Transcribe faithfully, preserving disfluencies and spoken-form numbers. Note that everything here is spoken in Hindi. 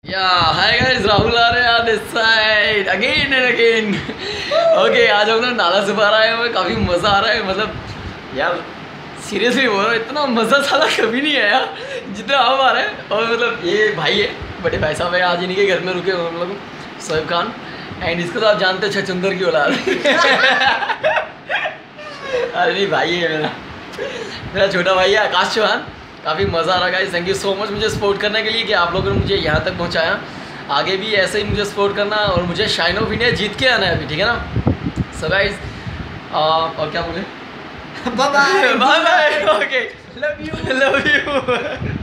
या हाय गाइस, राहुल आ रहे हैं this side again and again. Okay, आज हम लोग नाला सुबह आए हैं, काफ़ी मज़ा आ रहा है। मतलब यार सीरियसली बोल रहा हूँ, इतना मज़ा साला कभी नहीं आया जितना हम आ रहे हैं। और मतलब ये भाई है, बड़े भाई साहब है, आज इन्हीं के घर में रुके हम लोग, सोएब खान। एंड इसको तो आप जानते हो, छचुंदर की औलाद। अरे नहीं, भाई है मेरा मेरा छोटा भाई है आकाश चौहान। काफ़ी मज़ा आ रहा है। थैंक यू सो मच मुझे सपोर्ट करने के लिए कि आप लोगों ने मुझे यहाँ तक पहुँचाया। आगे भी ऐसे ही मुझे सपोर्ट करना और मुझे शाइन ऑफ इंडिया जीत के आना है अभी, ठीक है ना। सो गाइस, और क्या बोले, bye bye bye bye. Okay, love you love you.